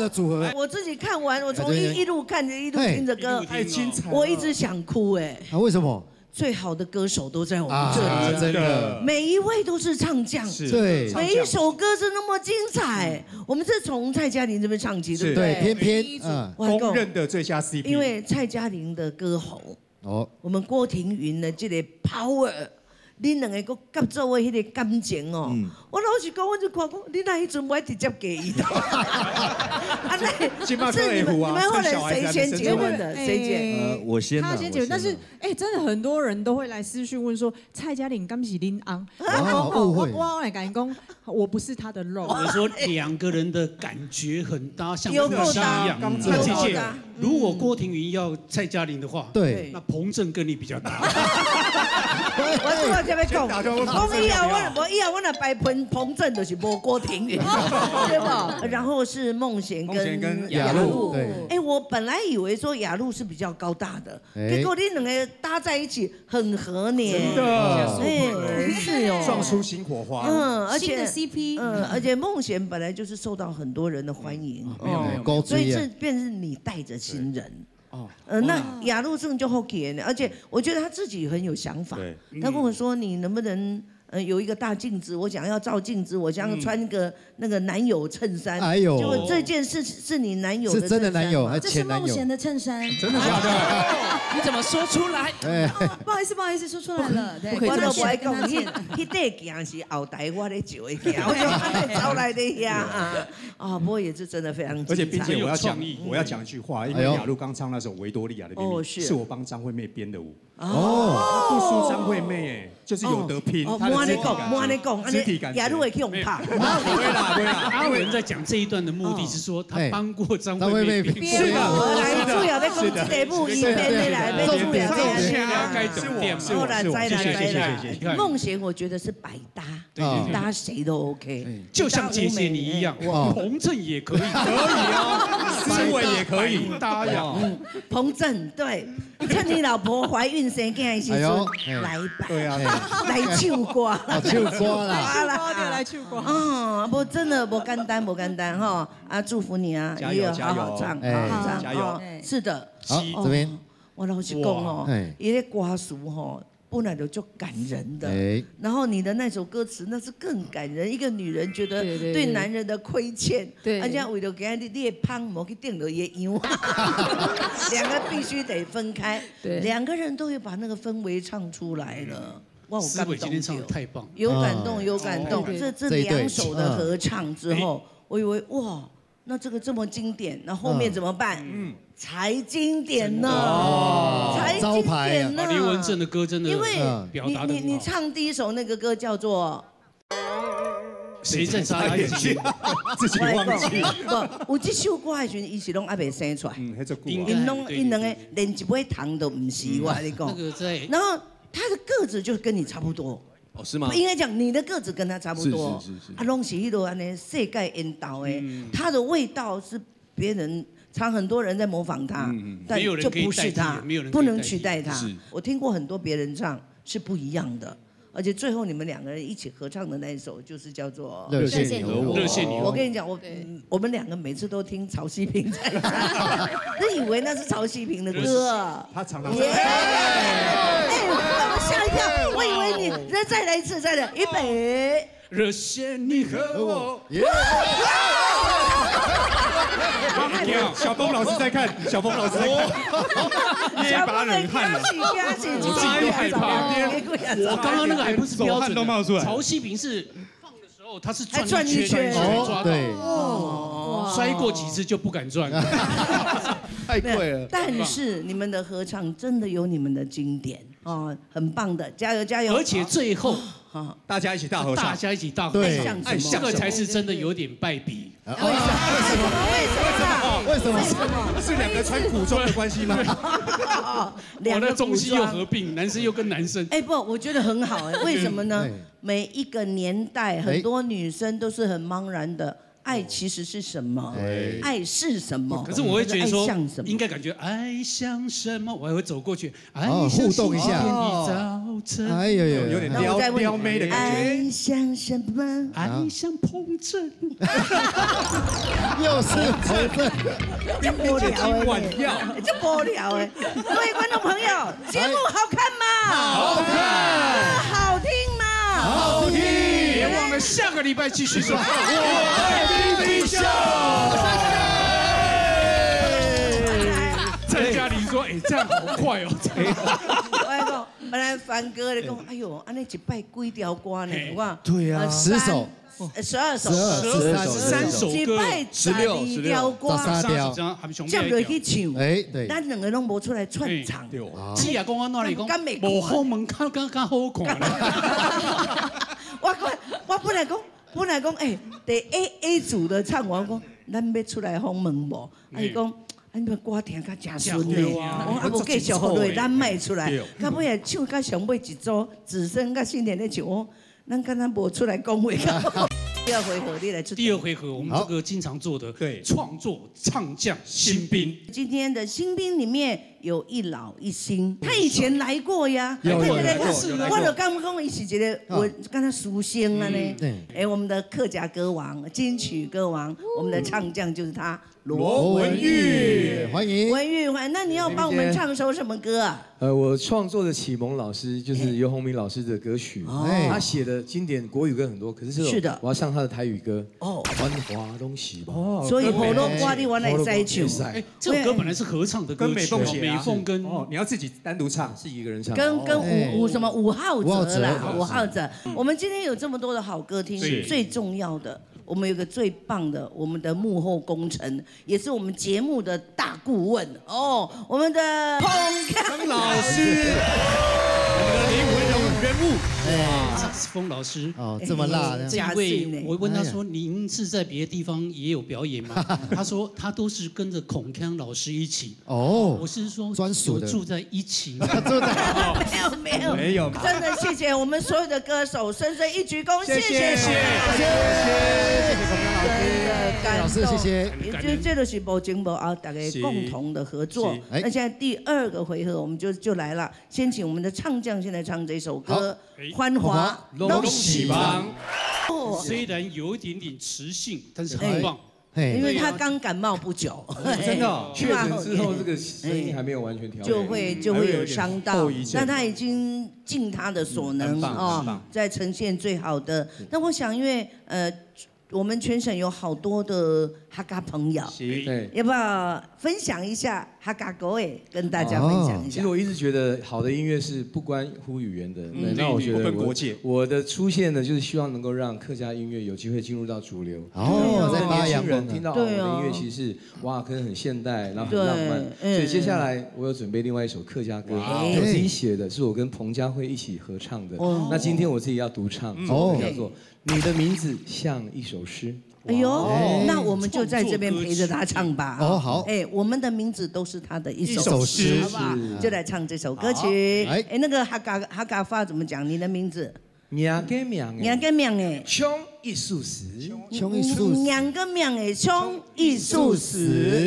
的组合。 我自己看完，我从一路看着一路听着歌， 太精彩， 我一直想哭哎。 啊，为什么？ 最好的歌手都在我们这里， 真的， 每一位都是唱将， 对， 每一首歌是那么精彩。我们是从蔡嘉玲这边唱起，对不对？ 对， 公认的最佳 CP。 因为蔡嘉玲的歌喉，我们郭庭云的这个 power。恁两个搁合作的迄个感情哦，我老实讲，我就看讲，你那迄阵我直接给伊的。啊，那是你们后来谁先结婚的？谁结？ 我先。 他先结婚，但是真的很多人都会来私讯问说，蔡嘉玲敢是恁翁？我来跟你讲，我不是他的肉。 我说两个人的感觉很搭，像有够搭。 那姐姐，如果郭庭云要蔡嘉玲的话， 对， 那彭正跟你比较搭。 我这边讲，我以后我若摆彭正就是无郭庭云，对不？然后是孟贤跟雅露。哎，我本来以为说雅露是比较高大的，结果你两个搭在一起很合呢。 真的， 哎，是哦， 撞出新火花。 而且 CP， 而且孟贤本来就是受到很多人的欢迎， 所以这便是你带着新人。那雅露正就好给，而且我觉得他自己很有想法。他跟我说：“你能不能有一个大镜子？我想要照镜子，我想要穿个那个男友衬衫。”哎呦，结果这件事是你男友的， 是真的男友还是前男友？ 这是孟贤的衬衫， 真的假的？ 你怎么说出来？ 不好意思，说出来了。 我都不爱讲，迄块镜是后台我咧照的镜，我就招来的呀。啊，不过也是真的非常精彩。 而且并且我要讲一句话，因为雅露刚唱那首《维多利亚的秘密》，是我帮张惠妹编的舞。哦，不输张惠妹哎，就是有得拼。 我跟你讲， 肢体感觉。 雅露会去用拍。 不会啦。 阿文在讲这一段的目的是说，他帮过张惠妹编。 是的，来主要在讲这部影片的来，主要这样。 该怎么编？ 后来再来。 孟贤我觉得是百搭，搭谁都 OK。 就像姐姐你一样，彭正也可以， 思维也可以搭呀。 彭正对，趁你老婆怀孕生囝的时阵来吧， 对啊， 来唱歌， 唱歌啦， 来唱歌。 不真的不简单哈啊！祝福你啊，也有好好唱， 加油！ 是的， 好这边我老实讲哦，伊咧歌词吼。本来就感人的，然后你的那首歌词那是更感人。一个女人觉得对男人的亏欠，而且为了给他你的胖毛去定了也样，两个必须得分开，两个人都会把那个氛围唱出来了。哇，我感动， 今天唱的太棒， 有感动。这两首的合唱之后，我以为哇。那这个这么经典，那后面怎么办？才经典呢，才经典呢。 林文正的歌真的， 因为表达的你唱第一首那个歌叫做谁在眨眼睛？ 自己忘记。 不，有这首歌的时候，伊是拢还没生出来， 因两个连一杯糖都唔是，我跟你讲。然后他的个子就跟你差不多。 哦，是吗？ 应该讲你的个子跟他差不多， 是。 啊，拢是迄个安尼世界引导的，他的味道是别人常很多人在模仿他，但就不是他，不能取代他。我听过很多别人唱是不一样的，而且最后你们两个人一起合唱的那一首就是叫做 《热线你和我》。 我跟你讲，我们两个每次都听曹希平在唱，都以为那是曹希平的歌。 他常常。 让我吓一跳，我以为你再来一次，预备。 热线你和我。 小峰老师在看，捏一把冷汗了， 我自己都害怕。我刚刚那个还不是标准的，曹希平是放的时候他是转一圈抓到，摔过几次就不敢转。 太贵了。 但是你们的合唱真的有你们的经典哦，很棒的，加油加油！ 而且最后大家一起大合唱， 大家一起大合唱，这个才是真的有点败笔。 为什么？是两个穿古装的关系吗？ 两个中西又合并，男生又跟男生。 不，我觉得很好为什么呢？每一个年代，很多女生都是很茫然的。 爱其实是什么？爱是什么？ 可是我会觉得说，应该感觉爱像什么，我还会走过去，爱互动一下。 哎呦呦， 有点撩妹的感觉。 爱像什么？ 爱像彭震。 又是彭震， 这无聊哎，这无聊哎。各位观众朋友，节目好看吗？ 好看。 好听吗？ 好听。别忘了下个礼拜继续收看《我爱冰冰秀》。在家里说，这样好快哦。 我来讲，本来凡哥咧讲，哎呦，安尼一拜几条歌呢？我对啊，10首 ，12首 ，13首歌， 一拜12条歌 ，13 条，接落去唱， 对， 咱两个拢无出来串场。 只也讲我哪里讲，无好门较好看。 我本来讲，第 A 组的唱完讲，咱要出来访问无？伊讲。你们歌听甲真顺嘞，我无继续好落，咱卖出来。到尾啊，唱甲上尾一组，子孙甲新年咧唱，咱敢若无出来讲话。第二回合你来出。 第二回合我们这个经常做的创作唱将新兵。 今天的新兵里面有一老一新，他以前来过呀。 有来过。 我就刚刚一起觉得我跟他熟悉了呢。对。我们的客家歌王、金曲歌王，我们的唱将就是他。罗文玉， 欢迎文玉，那你要帮我们唱首什么歌啊？ 我创作的启蒙老师就是游鸿明老师的歌曲，他写的经典国语歌很多，可是我要上他的台语歌哦，繁华东西吧。 所以火龙瓜你往哪塞唱？ 这首歌本来是合唱的歌曲， 美凤跟你要自己单独唱， 是一个人唱， 跟五号哲啦，5号哲。我们今天有这么多的好歌听，最重要的。我们有个最棒的，我们的幕后工程，也是我们节目的大顾问哦，我们的彭康老师， 我们的灵魂人物，萨克斯风老师哦，这么辣的。 这位，我问他说：“您是在别的地方也有表演吗？”他说：“他都是跟着孔康老师一起。”哦，我是说专属的， 住在一起。 没有，真的谢谢我们所有的歌手，深深一鞠躬，谢谢。 老师，谢谢。 这就是无前无后大家共同的合作。那现在第2个回合，我们就来了。先请我们的唱将先来唱这首歌《欢华拢喜忙》。 虽然有一点点磁性，但是很棒。 因为他刚感冒不久， 真的确诊之后，这个声音还没有完全调整，就会有伤到。但他已经尽他的所能啊，在呈现最好的。那我想，因为我们全省有好多的客家朋友，要不要分享一下客家歌诶？跟大家分享一下。 其实我一直觉得好的音乐是不关乎语言的。那我觉得我的出现呢，就是希望能够让客家音乐有机会进入到主流。 哦，在年轻人听到我的音乐，其实是哇，可能很现代，然后很浪漫。所以接下来我有准备另外一首客家歌，我自己写的，是我跟彭佳慧一起合唱的。那今天我自己要独唱，叫做。你的名字像一首诗。 哎呦，那我们就在这边陪着他唱吧。 哦，好。 我们的名字都是他的一首诗，好不好？就来唱这首歌曲。那个客家话怎么讲？你的名字？ 名跟名诶， 冲一素食， 名跟名诶，冲一素食。